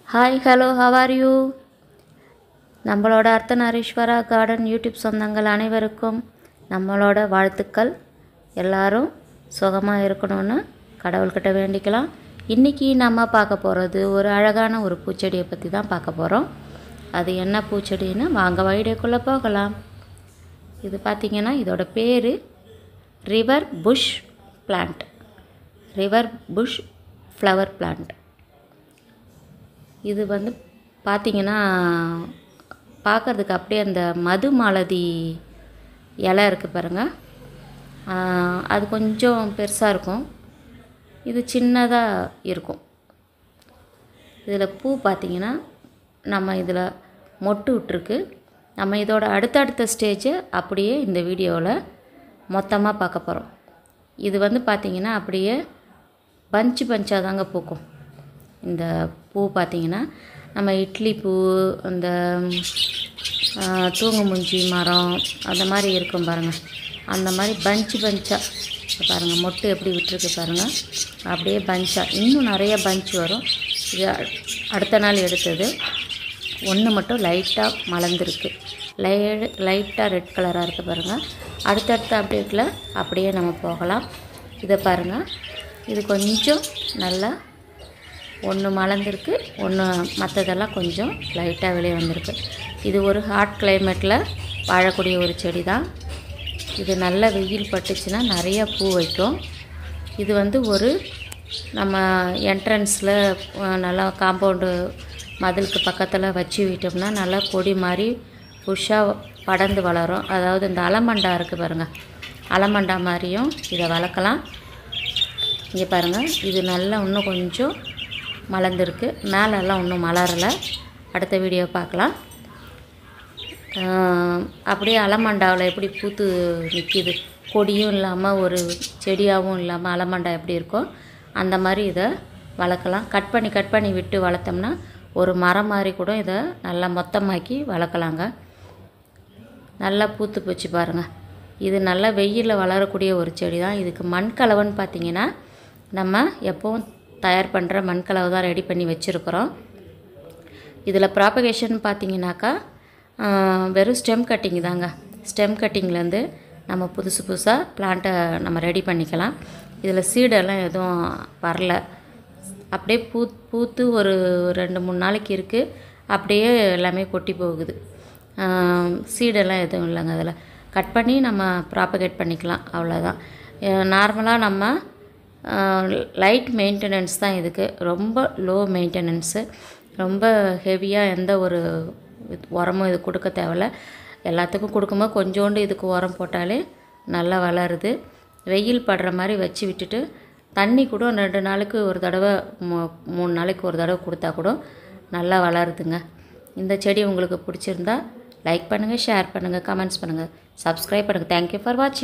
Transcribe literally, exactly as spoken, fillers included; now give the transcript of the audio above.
Hi hello how are you? நம்மளோட Ardhanareeswara garden YouTube சொந்தங்கள் அனைவருக்கும் நம்மளோட வாழ்த்துக்கள். எல்லாரும் சுகமாக இருக்கணும்னு கடவுள்கிட்ட வேண்டிக்கலாம். இன்றைக்கி நம்ம பார்க்க போகிறது ஒரு அழகான ஒரு பூச்செடியை பற்றி தான் பார்க்க போகிறோம். அது என்ன பூச்செடின்னு வாங்க வீடியோக்குள்ளே போகலாம். இது பார்த்திங்கன்னா இதோட பேர் river bush plant, river bush flower plant. இது வந்து பார்த்திங்கன்னா பார்க்குறதுக்கு அப்படியே அந்த மது மாலதி இலை இருக்குது பாருங்கள், அது கொஞ்சம் பெருசாக இருக்கும், இது சின்னதாக இருக்கும். இதில் பூ பார்த்திங்கன்னா நம்ம இதில் மொட்டு விட்டுருக்கு. நம்ம இதோட அடுத்தடுத்த ஸ்டேஜை அப்படியே இந்த வீடியோவில் மொத்தமாக பார்க்க போகிறோம். இது வந்து பார்த்திங்கன்னா அப்படியே பஞ்சு பஞ்சாக தாங்க பூக்கும். இந்த பூ பார்த்திங்கன்னா நம்ம இட்லி பூ, அந்த தூங்குமுஞ்சி மரம் அந்த மாதிரி இருக்கும் பாருங்கள், அந்த மாதிரி பஞ்சு பஞ்சாக பாருங்கள். மொட்டு எப்படி விட்டுருக்கு பாருங்கள், அப்படியே பஞ்சாக இன்னும் நிறைய பஞ்சு வரும். இது அடுத்த நாள் எடுத்தது. ஒன்று மட்டும் லைட்டாக மலர்ந்துருக்கு, லை லைட்டாக ரெட் கலராக இருக்குது பாருங்கள். அடுத்தடுத்த அப்டேட்டில் அப்படியே நம்ம போகலாம். இதை பாருங்கள், இது கொஞ்சம் நல்லா ஒன்று மலர்ந்துருக்கு, ஒன்று மற்றதெல்லாம் கொஞ்சம் லைட்டாக வெளியே வந்திருக்கு. இது ஒரு ஹாட் கிளைமேட்டில் வாழக்கூடிய ஒரு செடி தான். இது நல்ல வெயில் பட்டுச்சுன்னா நிறைய பூ வைக்கும். இது வந்து ஒரு நம்ம என்ட்ரன்ஸில் நல்லா காம்பவுண்டு மதிலுக்கு பக்கத்தில் வச்சு விட்டோம்னா நல்லா கொடி மாதிரி புஷ்ஷாக படர்ந்து வளரும். அதாவது இந்த அலமண்டா இருக்குது பாருங்கள், அலமண்டா மாதிரியும் இதை வளர்க்கலாம். இங்கே பாருங்கள், இது நல்லா இன்னும் கொஞ்சம் மலர்ந்துருக்கு, மேலெல்லாம் இன்னும் மலரலை. அடுத்த வீடியோ பார்க்கலாம். அப்படியே அலமண்டாவில் எப்படி பூத்து நிற்கிது, கொடியும் இல்லாமல் ஒரு செடியாகவும் இல்லாமல் அலமண்டா எப்படி இருக்கோ அந்த மாதிரி இதை வளர்க்கலாம். கட் பண்ணி கட் பண்ணி விட்டு வளர்த்தோம்னா ஒரு மரம் மாதிரி கூட இதை நல்லா மொத்தமாக்கி வளர்க்கலாங்க. நல்லா பூத்து போச்சு பாருங்கள். இது நல்லா வெயிலில் வளரக்கூடிய ஒரு செடி தான். இதுக்கு மண்கலவைன்னு பார்த்திங்கன்னா நம்ம எப்போவும் தயார் பண்ணுற மண்கலவை தான் ரெடி பண்ணி வச்சுருக்குறோம். இதில் ப்ராபகேஷன் பார்த்திங்கனாக்கா வெறும் ஸ்டெம் கட்டிங் தாங்க. ஸ்டெம் கட்டிங்லேருந்து நம்ம புதுசு புதுசாக பிளான்ட்டை நம்ம ரெடி பண்ணிக்கலாம். இதில் சீடெல்லாம் எதுவும் வரல, அப்படியே பூ பூத்து ஒரு ரெண்டு மூணு நாளைக்கு இருக்குது, அப்படியே எல்லாமே கொட்டி போகுது. சீடெல்லாம் எதுவும் இல்லைங்க. அதில் கட் பண்ணி நம்ம ப்ராபகேட் பண்ணிக்கலாம், அவ்வளோதான். நார்மலாக நம்ம லைட் மெயின்டெனன்ஸ் தான் இதுக்கு, ரொம்ப லோ மெயின்டெனன்ஸு, ரொம்ப ஹெவியாக எந்த ஒரு உரமும் இது கொடுக்க தேவையில்ல. எல்லாத்துக்கும் கொடுக்கும்போது கொஞ்சோண்டு இதுக்கு உரம் போட்டாலே நல்லா வளருது. வெயில் படுற மாதிரி வச்சு விட்டுட்டு தண்ணி கூட ரெண்டு நாளைக்கு ஒரு தடவை மூ மூணு நாளைக்கு ஒரு தடவை கொடுத்தா கூட நல்லா வளருதுங்க. இந்த செடி உங்களுக்கு பிடிச்சிருந்தா லைக் பண்ணுங்கள், ஷேர் பண்ணுங்கள், கமெண்ட்ஸ் பண்ணுங்கள், சப்ஸ்கிரைப் பண்ணுங்கள். தேங்க்யூ ஃபார் வாட்சிங்.